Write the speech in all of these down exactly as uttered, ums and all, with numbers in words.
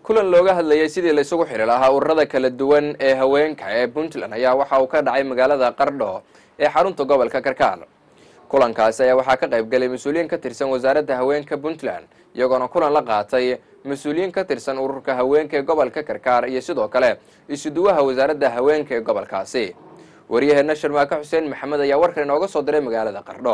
kulan looga hadlayay sidii la isugu xiri lahaa ururada kala duwan ee haweenka ee Puntland ayaa waxa uu ka dhacay magaalada Qardho ee xarunta gobolka Karkaar. kulankaas ayaa waxa ka qayb galay mas'uuliyiin ka tirsan wasaaradda haweenka Puntland iyagoona kulan la qaatay mas'uuliyiin ka tirsan ururka haweenka ee gobolka Karkaar iyo sidoo kale isuduwaha wasaaradda haweenka ee gobolkaasi. wariyaheena Sharmaaka Xuseen Maxamed ayaa warkan inooga soo diray magaalada Qardho.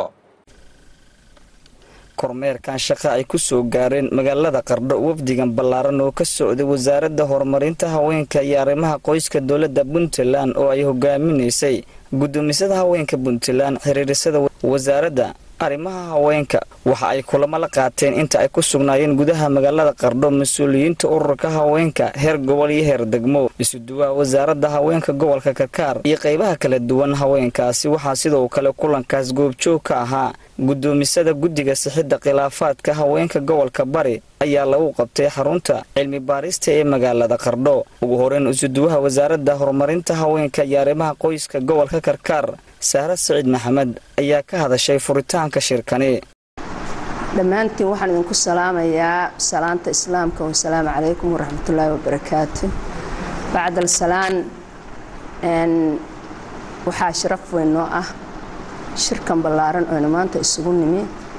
kormeerkan shaqo ay ku soo gaareen magaalada Qardho wafdigan ballaaran oo ka socday wasaaradda horumarinta haweenka iyo arrimaha qoyska dawladda Puntland oo ay hogaaminaysay gudoomisada haweenka Puntland xiriirisada wasaaradda arrimaha haweenka waxa ay kulamo la qaateen inta ay ku sugnaayeen gudaha magaalada Qardho mas'uuliyiinta ururka haweenka heer gobol iyo heer degmo isuduwaha wasaaradda haweenka gobolka Karkaar iyo qaybaha kala duwan haweenkaasi waxa sidoo kale kulankaas goobjoog ka ahaa gudoomisada guddiga sixidda khilaafaadka haweenka gobolka Bari ayaa lagu qabtay xarunta cilmi baarista ee magaalada Qardho. ugu horeen isuduwaha wasaaradda horumarinta haweenka iyo arrimaha qoyska gobolka Karkaar Sahra Saciid Maxamed ayaa ka hadashay furitaanka shirkani. dhamaantiin waxaan idinku salaamayaa salaanta islaamka wa salaamu calaykum wa rahmatullaahi wa barakaatuh. bacda salaan en waxa sharaf weyn noo ah shirkan ballaaran oo maanta isugu nimi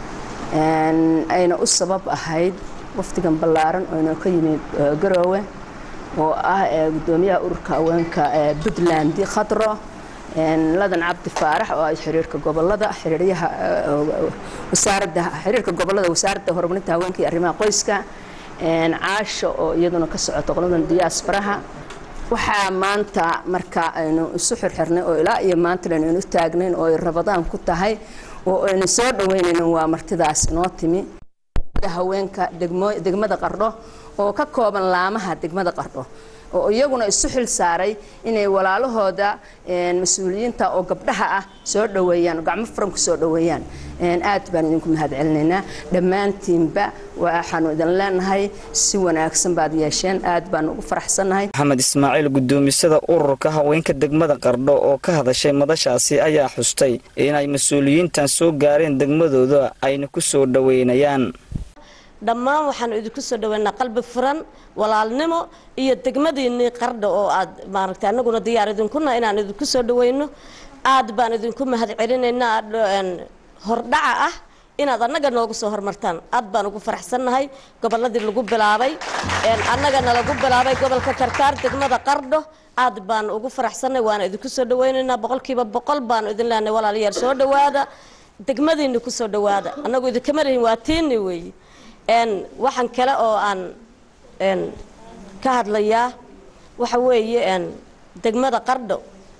en ayna u sabab ahayd wafdigan ballaaran oo ka yimid Garowe oo ah gudoomiyaha ururka haweenka ee Puntland Khadro en ladan Cabdi Faarax oo ay xiriirka gobolada xiriiriyaha wasaaradda xiriirka gobolada wasaaradda horumarinta haweenka iyo arrimaha qoyska en caasho oo iyaduna ka socoto qoladan diasporaha waxa maanta marka aynu isu xirxirnay oo ilaa iyo maanta aynu taagnayn oo ay rabadaan ku tahay oo aynu soo dhaweynayno waa martidaas inoo timi haweenka degmada Qardho oo ka kooban laamaha degmada Qardho oo iyaguna isu xil saaray inay walaalahooda een mas'uuliyiinta oo gabdhaha ah soo dhaweeyaan gacmo furan ku soo dhaweeyaan een aad baan idinku mahadcelinaynaa dhamaantiinba waxaanu idin leenahay si wanaagsan baad yeesheen aad baan ugu faraxsanahay. Maxamed Ismaaciil gudoomisada ururka haweenka degmada Qardho oo ka hadashay madashaasi ayaa xustay inay mas'uuliyiintan soo gaareen degmadooda ayna ku soo dhaweynayaan. dhammaan waxaan idinku soo dhaweynaa qalbi furan walaalnimo iyo degmadiinii Qardho oo aad maaragtay anaguna diyaar idinkuna inaan idinku soo dhaweyno aad baan idinku mahadcelinaynaa hordhaca ah inaad anaga noogu soo hormartaan aad baan ugu faraxsanahay goboladii lagu bilaabay een anagana lagu bilaabay gobolka Karkaar degmada Qardho aad baan ugu faraxsanahay waan idinku soo dhaweynaynaa boqolkiiba boqol baan idin leenahay walaalayaal soo dhawaada degmadiinii ku soo dhawaada anagu idinka marin waa tiini weey en waxaan kale oo aan en ka hadlayaa waxa weeye en degmada Qardho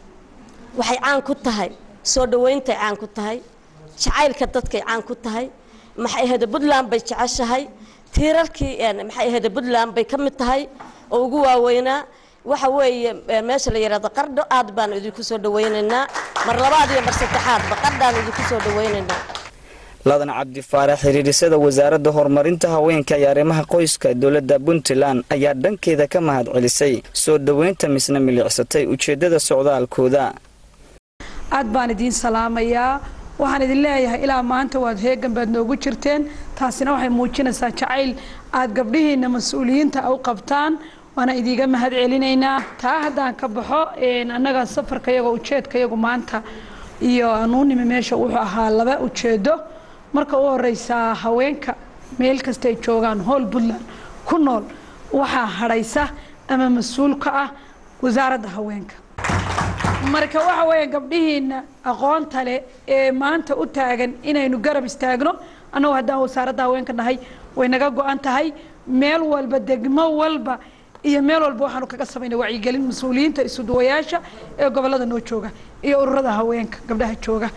waxay caan ku tahay soo dhaweynta caan ku tahay jacaylka dadka caan ku tahay maxay ahayd Puntland bay jeceshahay tiirarkii en maxay ahayd Puntland bay ka mid tahay oo ugu waaweynaa waxa weeye meesha la yiraahdo Qardho aad baan idinku soo dhaweynaynaa mar labaad iyo mar saddexaad ba Qardhaan idinku soo dhaweynaynaa. ladan Cabdi Faarax xiriirisada wasaaradda horumarinta haweenka iyo arrimaha qoyska dawladda Puntland ayaa dhankeeda ka mahadcelisay soo dhaweynta misna milicsatay ujeedada socdaalkooda. aad baan idin salaamayaa waxaan idin leeyahay ilaa maanta waad heegan baad noogu jirteen taasina waxay muujinaysaa jacayl aad gabdhihiina mas'uuliyiinta u qabtaan waana idiga mahadcelinaynaa. taa haddaan ka baxo een annaga safarka iyaga ujeedka iyagu maanta iyo anuunimi meesha wuxuu ahaa laba ujeedo. marka uu horeysa haweenka meel kasta ay joogaan hool Puntland ku nool waxa haraysa ama mas'uul ka ah wasaaradda haweenka. marka waxa weeye gabdhihiina aqoonta leh ee maanta u taagan inaynu garab istaagno annagu haddaan wasaaradda haweenka nahay way naga go'an tahay meel walba degmo walba iyo meel walba waxaanu kaga sameynaa wacyigelin mas'uuliyiinta isu duwayaasha ee gobolada noo jooga iyo ururada haweenka gabdhaha jooga.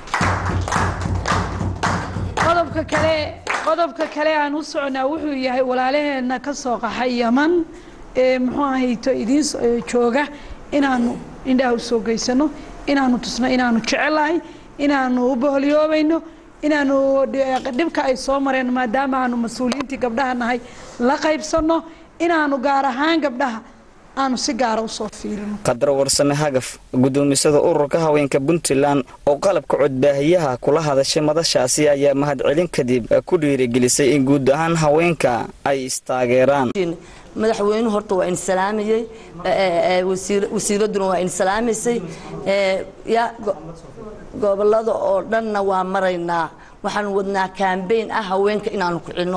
qodobka kale qodobka kale aan u soconaa wuxuu yahay walaalaheena ka soo qaxay Yaman ee muxuu ahayto idin jooga inaanu indhaha soo geysano inaanu tusno inaanu jecelahay inaanu u boholiyoobayno inaanu dhibka ay soo mareen maadaama aanu mas'uuliyiintii gabdhaha nahay la qaybsano inaanu gaar ahaan gabdhaha aanu si gaar ah u soo fiirino. Qadro Warsame Hagaf gudoomisada ururka haweenka Puntland oo qalabka codbaahiyaha kula hadashay madashaasi ayaa mahadcelin kadib ku dhiirigelisay in guud ahaan haweenka ay istaageeraan. madaxweynuhu horta waa in salaamayay wasiir wasiiraduna waa in salaamaysay ya gobolada oo dhanna waa maraynaa waxaan wadnaa campaign ah haweenka inaanu ku cilno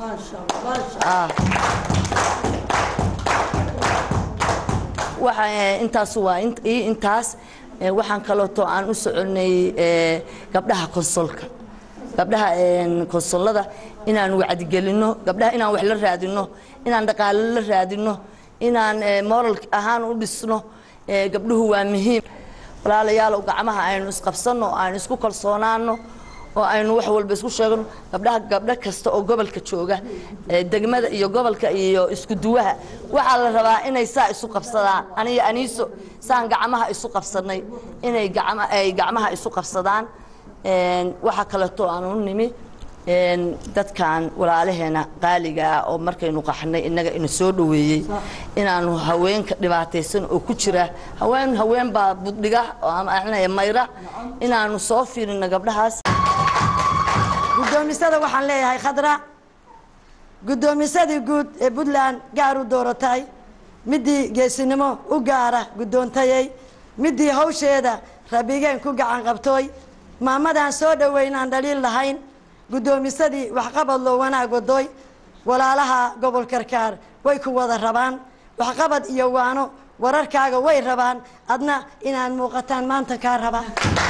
waxa intaas waa intaas waxaan kaloo aan u soconay gabdhaha konsolka gabdhaha konsolada inaan wacdi gelino gabdhaha inaan wax la raadino inaan dhaqaale la raadino inaan moral ahaan u dhisno gabdhuhu waa muhiim walaalayaal gacmaha aynu isqabsano aan isku kalsoonaano oo aynu wax walba isku sheegno gabdhaha gabdha kasta oo gobolka jooga degmada iyo gobolka iyo isku duwaha waxa la rabaa inay saa isu qabsadaan aniga aniiso saan gacmaha isu qabsanay inay gacmaha ay gacmaha isu qabsadaan een waxa kale oo aan u nimi een dadkan walaalaheena qaaliga oo markaynu qaxnay inaga in soo dhaweeyay inaanu haweenka dhibaataysan oo ku jira haween haween baa budhiga oo aan mayra inaanu soo fiirino gabdhahaas gudoomisada waxaan leeyahay khadra gudoomisadii guud ee Puntland gaar u dooratay midii geesinimo u gaara gudoontayay midii hawsheeda rabigeen ku gacan qabtay maamadan soo dhaweynaan dhaliil lahayn gudoomisadii wax qabad loo wanaag waday walaalaha gobol Karkaar way ku wada rabaan wax qabad iyo waano wararkaaga way rabaan adna inaan muuqataan maanta ka rabaa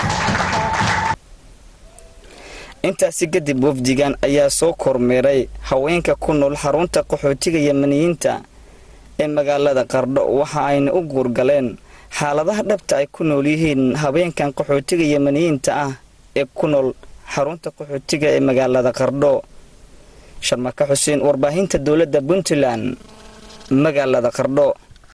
intaasi kadib wafdigan ayaa soo kormeeray haweenka ku nool xarunta qaxootiga Yemeniyiinta ee magaalada Qardho waxa ayna u guurgaleen xaaladaha dhabta ay ku nool yihiin haweenkan qaxootiga Yemeniyiinta ah ee ku nool xarunta qaxootiga ee magaalada Qardho Sharmaka Xuseen warbaahinta dawladda Puntland magaalada Qardho